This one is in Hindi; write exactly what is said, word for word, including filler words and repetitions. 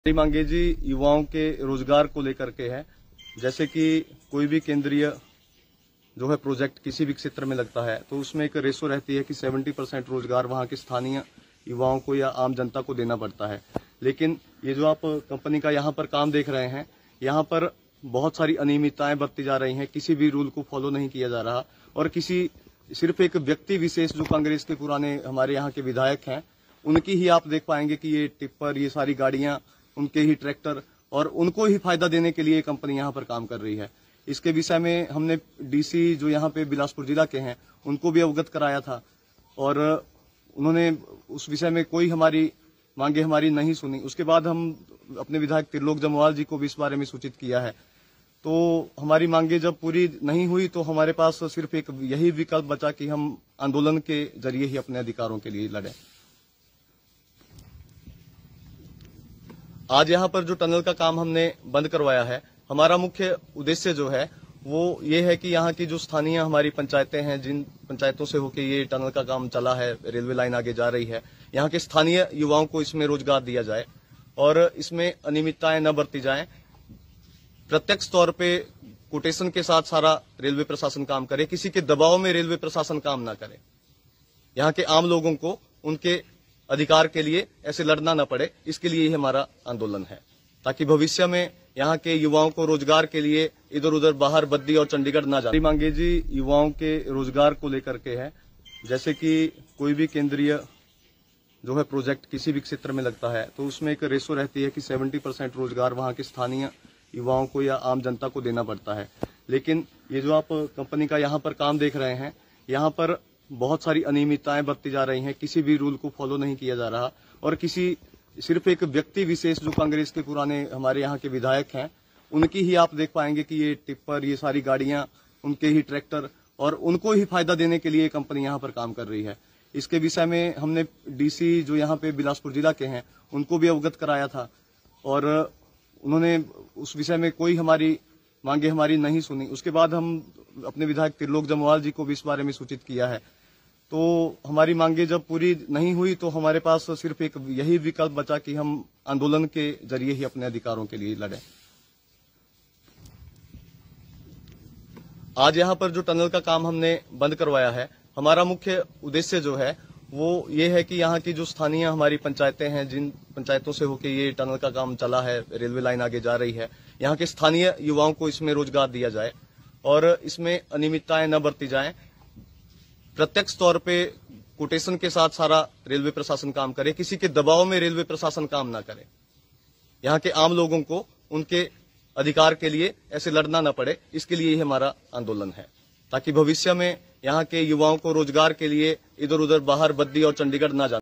हमारी मांगे जी युवाओं के रोजगार को लेकर के है। जैसे कि कोई भी केंद्रीय जो है प्रोजेक्ट किसी भी क्षेत्र में लगता है तो उसमें एक रेशो रहती है कि सत्तर परसेंट रोजगार वहां के स्थानीय युवाओं को या आम जनता को देना पड़ता है। लेकिन ये जो आप कंपनी का यहाँ पर काम देख रहे हैं, यहाँ पर बहुत सारी अनियमितताएं बरती जा रही हैं, किसी भी रूल को फॉलो नहीं किया जा रहा और किसी सिर्फ एक व्यक्ति विशेष जो कांग्रेस के पुराने हमारे यहाँ के विधायक हैं उनकी ही आप देख पाएंगे कि ये टिप्पर, ये सारी गाड़ियां, उनके ही ट्रैक्टर और उनको ही फायदा देने के लिए कंपनी यहाँ पर काम कर रही है। इसके विषय में हमने डीसी जो यहाँ पे बिलासपुर जिला के हैं उनको भी अवगत कराया था और उन्होंने उस विषय में कोई हमारी मांगे हमारी नहीं सुनी। उसके बाद हम अपने विधायक त्रिलोक जम्वाल जी को भी इस बारे में सूचित किया है। तो हमारी मांगे जब पूरी नहीं हुई तो हमारे पास सिर्फ एक यही विकल्प बचा कि हम आंदोलन के जरिए ही अपने अधिकारों के लिए लड़ें। आज यहाँ पर जो टनल का काम हमने बंद करवाया है, हमारा मुख्य उद्देश्य जो है वो ये है कि यहाँ की जो स्थानीय हमारी पंचायतें हैं, जिन पंचायतों से होकर ये टनल का काम चला है, रेलवे लाइन आगे जा रही है, यहाँ के स्थानीय युवाओं को इसमें रोजगार दिया जाए और इसमें अनियमितताएं न बरती जाएं। प्रत्यक्ष तौर पे कोटेशन के साथ सारा रेलवे प्रशासन काम करे, किसी के दबाव में रेलवे प्रशासन काम ना करे। यहाँ के आम लोगों को उनके अधिकार के लिए ऐसे लड़ना न पड़े, इसके लिए ही हमारा आंदोलन है, ताकि भविष्य में यहाँ के युवाओं को रोजगार के लिए इधर उधर बाहर बद्दी और चंडीगढ़ ना जाए। मांगे जी युवाओं के रोजगार को लेकर के है। जैसे कि कोई भी केंद्रीय जो है प्रोजेक्ट किसी भी क्षेत्र में लगता है तो उसमें एक रेशो रहती है कि सत्तर परसेंट रोजगार वहां के स्थानीय युवाओं को या आम जनता को देना पड़ता है। लेकिन ये जो आप कंपनी का यहाँ पर काम देख रहे हैं, यहाँ पर बहुत सारी अनियमितताएं बरती जा रही हैं, किसी भी रूल को फॉलो नहीं किया जा रहा और किसी सिर्फ एक व्यक्ति विशेष जो कांग्रेस के पुराने हमारे यहाँ के विधायक हैं उनकी ही आप देख पाएंगे कि ये टिप्पर, ये सारी गाड़ियां, उनके ही ट्रैक्टर और उनको ही फायदा देने के लिए कंपनी यहाँ पर काम कर रही है। इसके विषय में हमने डीसी जो यहाँ पे बिलासपुर जिला के हैं उनको भी अवगत कराया था और उन्होंने उस विषय में कोई हमारी मांगे हमारी नहीं सुनी। उसके बाद हम अपने विधायक त्रिलोक जम्वाल जी को भी इस बारे में सूचित किया है। तो हमारी मांगे जब पूरी नहीं हुई तो हमारे पास सिर्फ एक यही विकल्प बचा कि हम आंदोलन के जरिए ही अपने अधिकारों के लिए लड़ें। आज यहाँ पर जो टनल का काम हमने बंद करवाया है, हमारा मुख्य उद्देश्य जो है वो ये है कि यहाँ की जो स्थानीय हमारी पंचायतें हैं, जिन पंचायतों से होकर ये टनल का काम चला है, रेलवे लाइन आगे जा रही है, यहाँ के स्थानीय युवाओं को इसमें रोजगार दिया जाए और इसमें अनियमितताएं न बरती जाएं। प्रत्यक्ष तौर पे कोटेशन के साथ सारा रेलवे प्रशासन काम करे, किसी के दबाव में रेलवे प्रशासन काम ना करे। यहाँ के आम लोगों को उनके अधिकार के लिए ऐसे लड़ना न पड़े, इसके लिए ही हमारा आंदोलन है, ताकि भविष्य में यहाँ के युवाओं को रोजगार के लिए इधर उधर बाहर बद्दी और चंडीगढ़ ना जाए।